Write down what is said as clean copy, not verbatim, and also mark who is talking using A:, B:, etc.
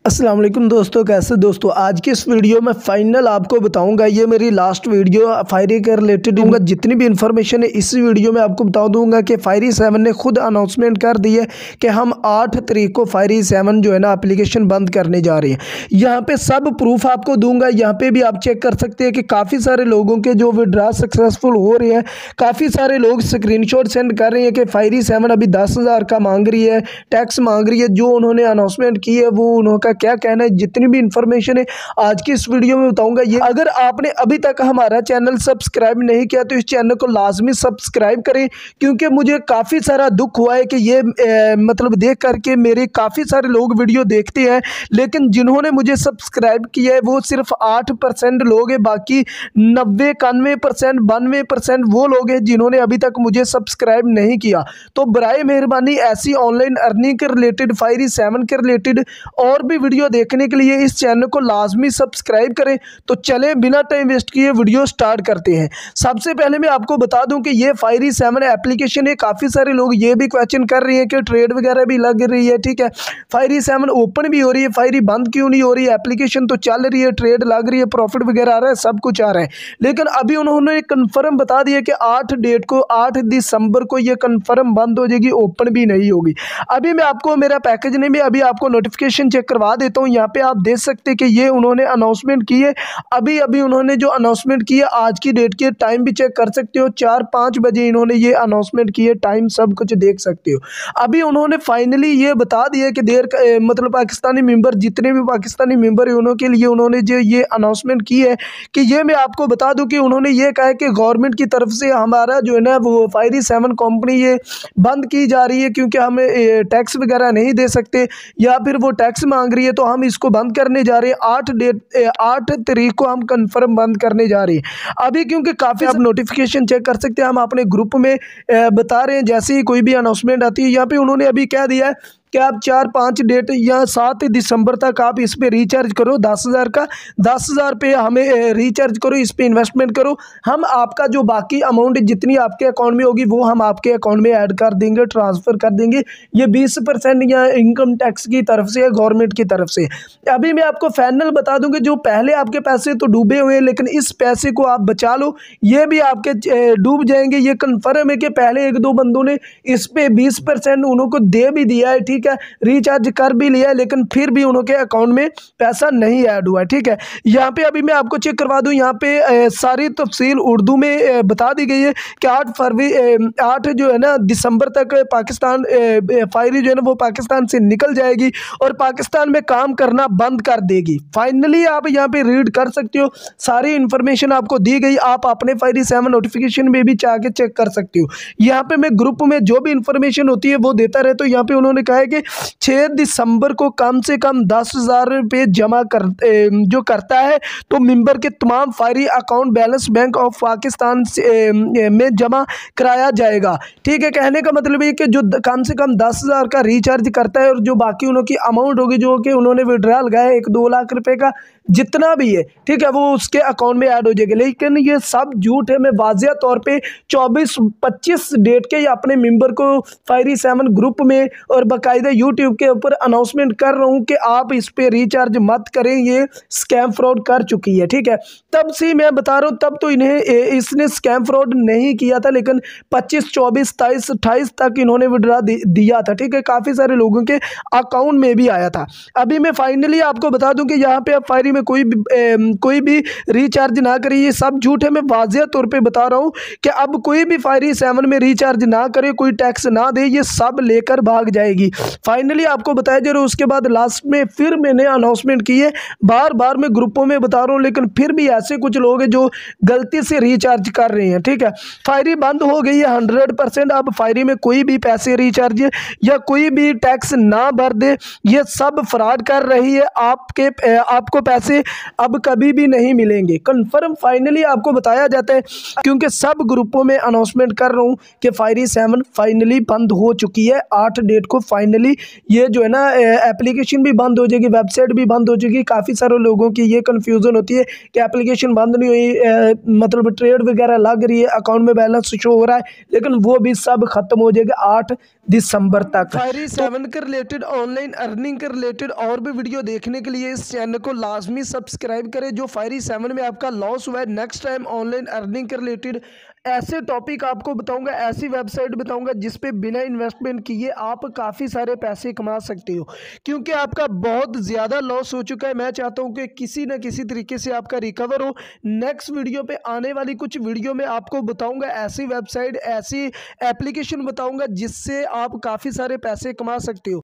A: अस्सलाम वालेकुम दोस्तों, कैसे दोस्तों। आज की इस वीडियो में फाइनल आपको बताऊंगा, ये मेरी लास्ट वीडियो फायरी के रिलेटेड दूंगा। जितनी भी इन्फॉर्मेशन है इस वीडियो में आपको बता दूंगा कि फायरी 7 ने खुद अनाउंसमेंट कर दी है कि हम 8 तारीख को फायरी 7 जो है ना एप्लीकेशन बंद करने जा रहे हैं। यहाँ पे सब प्रूफ आपको दूंगा। यहाँ पे भी आप चेक कर सकते हैं कि काफ़ी सारे लोगों के जो विड्रा सक्सेसफुल हो रहे हैं, काफ़ी सारे लोग स्क्रीनशॉट सेंड कर रहे हैं कि फायरी 7 अभी 10,000 का मांग रही है, टैक्स मांग रही है। जो उन्होंने अनाउंसमेंट की है वो उन्होंने क्या कहना है, जितनी भी इंफॉर्मेशन है आज की इस वीडियो में बताऊंगा। ये अगर आपने अभी तक हमारा चैनल सब्सक्राइब नहीं किया तो इस चैनल को लाजमी सब्सक्राइब करें, क्योंकि मुझे काफ़ी सारा दुख हुआ है कि ये मतलब देख करके मेरे काफ़ी सारे लोग वीडियो देखते हैं, लेकिन जिन्होंने मुझे सब्सक्राइब किया है वो सिर्फ 8% लोग हैं। बाकी 90, 91%, 92% वो लोग हैं जिन्होंने अभी तक मुझे सब्सक्राइब नहीं किया। तो बराए मेहरबानी ऐसी ऑनलाइन अर्निंग के रिलेटेड, फायरी 7 के रिलेटेड और भी वीडियो देखने के लिए इस चैनल को लाजमी सब्सक्राइब करें। तो चलें बिना टाइम वेस्ट किए वीडियो स्टार्ट करते हैं। सबसे पहले मैं आपको बता दूं कि ये फायरी 7 एप्लीकेशन है। काफ़ी सारे लोग ये भी क्वेश्चन कर रहे हैं कि ट्रेड वगैरह भी लग रही है, ठीक है। फायरी 7 ओपन भी हो रही है, फायरी बंद क्यों नहीं हो रही है। एप्लीकेशन तो चल रही है, ट्रेड लग रही है, प्रॉफिट वगैरह आ रहा है, सब कुछ आ रहा है। लेकिन अभी उन्होंने कन्फर्म बता दिया कि 8 डेट को, 8 दिसंबर को ये कन्फर्म बंद हो जाएगी, ओपन भी नहीं होगी। अभी मैं आपको मेरा पैकेज ने भी अभी आपको नोटिफिकेशन चेक करवा देता हूँ। यहाँ पे आप देख सकते हैं कि ये उन्होंने अनाउंसमेंट की है। अभी अभी उन्होंने जो अनाउंसमेंट की है, आज की डेट की टाइम भी चेक कर सकते हो, 4-5 बजे इन्होंने ये अनाउंसमेंट की है। टाइम सब कुछ देख सकते हो। अभी उन्होंने फाइनली ये बता दिया कि मतलब पाकिस्तानी मेंबर, जितने भी पाकिस्तानी मेंबर है उनके लिए उन्होंने जो ये अनाउंसमेंट की है कि ये मैं आपको बता दूं कि उन्होंने ये कहा है कि गवर्नमेंट की तरफ से हमारा जो है ना वो फायरी 7 कंपनी ये बंद की जा रही है, क्योंकि हमें टैक्स वगैरह नहीं दे सकते या फिर वो टैक्स मांग रही है, तो हम इसको बंद करने जा रहे हैं। 8 तारीख को हम कंफर्म बंद करने जा रहे हैं। अभी क्योंकि काफ़ी आप नोटिफिकेशन चेक कर सकते हैं, हम अपने ग्रुप में बता रहे हैं जैसे ही कोई भी अनाउंसमेंट आती है। यहाँ पे उन्होंने अभी कह दिया है कि आप 4-5 डेट या 7 दिसंबर तक आप इस पे रिचार्ज करो 10,000 का, 10,000 पे हमें रिचार्ज करो, इस पे इन्वेस्टमेंट करो। हम आपका जो बाकी अमाउंट जितनी आपके अकाउंट में होगी वो हम आपके अकाउंट में ऐड कर देंगे, ट्रांसफ़र कर देंगे। ये 20% या इनकम टैक्स की तरफ से है, गवर्नमेंट की तरफ से। अभी मैं आपको फाइनल बता दूंगी, जो पहले आपके पैसे तो डूबे हुए हैं, लेकिन इस पैसे को आप बचा लो, ये भी आपके डूब जाएंगे। ये कन्फर्म है कि पहले 1-2 बंदों ने इस पे 20% उनको दे भी दिया है, ठीक है, रिचार्ज कर भी लिया है, लेकिन फिर भी उनके अकाउंट में पैसा नहीं ऐड हुआ है, ठीक है। यहाँ पे अभी मैं आपको चेक करवा दूं, यहाँ पे सारी तफसील उर्दू में बता दी गई है कि 8 जो है ना दिसंबर तक पाकिस्तान फायरी जो है ना वो पाकिस्तान से निकल जाएगी और पाकिस्तान में काम करना बंद कर देगी। फाइनली आप यहाँ पे रीड कर सकते हो, सारी इन्फॉर्मेशन आपको दी गई। आप अपने फायरी 7 नोटिफिकेशन में भी चाह के चेक कर सकते हो। यहाँ पे मैं ग्रुप में जो भी इंफॉर्मेशन होती है वो देता रहता हूँ। यहाँ पे उन्होंने कहा है कि 6 दिसंबर को कम से कम 10,000 रुपये जमा जो करता है तो मेंबर के तमाम फायरी account balance bank of Pakistan में जमा कराया जाएगा, ठीक है। कहने का मतलब ये कि जो कम से कम 10,000 का रिचार्ज करता है और जो बाकी उनकी अमाउंट होगी, जो कि उन्होंने विड्रॉ लगाया 1-2 लाख रुपए का जितना भी है, ठीक है, वो उसके अकाउंट में ऐड हो जाएगा। लेकिन ये सब झूठ है। मैं वाज़िया तौर पे 24-25 डेट के अपने मेंबर को फायरी 7 ग्रुप में और बाकायदा यूट्यूब के ऊपर अनाउंसमेंट कर रहा हूँ कि आप इस पे रिचार्ज मत करें, ये स्कैम फ्रॉड कर चुकी है, ठीक है। तब से मैं बता रहा हूँ, तब तो इसने स्कैम फ्रॉड नहीं किया था, लेकिन 25, 24, 27, 28 तक इन्होंने विड्रॉ दिया था, ठीक है। काफ़ी सारे लोगों के अकाउंट में भी आया था। अभी मैं फाइनली आपको बता दूं कि यहाँ पे आप फायरी में कोई भी रिचार्ज ना करिए, ये सब झूठ है। मैं वाज़िया तौर पे बता रहा हूँ कि अब कोई भी फायरी 7 में रिचार्ज ना करे, कोई टैक्स ना दे, ये सब लेकर भाग जाएगी। फाइनली आपको बताया जा रहा है। उसके बाद लास्ट में फिर मैंने अनाउंसमेंट की है, बार बार मैं ग्रुपों में बता रहा हूँ, लेकिन फिर भी ऐसे कुछ लोग हैं जो गलती से रिचार्ज कर रहे हैं, ठीक है। फायरी बंद हो गई है 100%। अब फायरी में कोई भी पैसे रिचार्ज या कोई भी टैक्स ना भर दे, ये सब फ्रॉड कर रही है। आपको पैसे अब कभी भी नहीं मिलेंगे, कंफर्म फाइनली आपको बताया जाता है, क्योंकि सब ग्रुपों में अनाउंसमेंट कर रहा हूँ कि फायरी 7 फाइनली बंद हो चुकी है। 8 डेट को फाइनल फाइनली ये जो है ना एप्लीकेशन भी बंद हो जाएगी, वेबसाइट भी बंद हो जाएगी। काफ़ी सारे लोगों की ये कन्फ्यूज़न होती है कि एप्लीकेशन बंद नहीं हुई, मतलब ट्रेड वगैरह लग रही है, अकाउंट में बैलेंस शो हो रहा है, लेकिन वो भी सब खत्म हो जाएगा 8 दिसंबर तक। फायरी 7 के रिलेटेड, ऑनलाइन अर्निंग के रिलेटेड और भी वीडियो देखने के लिए इस चैनल को लाजमी सब्सक्राइब करें। जो फायरी 7 में आपका लॉस हुआ है, नेक्स्ट टाइम ऑनलाइन अर्निंग के रिलेटेड ऐसे टॉपिक आपको बताऊंगा, ऐसी वेबसाइट बताऊंगा जिस पे बिना इन्वेस्टमेंट किए आप काफ़ी सारे पैसे कमा सकते हो, क्योंकि आपका बहुत ज़्यादा लॉस हो चुका है। मैं चाहता हूं कि किसी न किसी तरीके से आपका रिकवर हो। नेक्स्ट वीडियो पे, आने वाली कुछ वीडियो में आपको बताऊंगा ऐसी वेबसाइट, ऐसी एप्लीकेशन बताऊंगा जिससे आप काफ़ी सारे पैसे कमा सकते हो।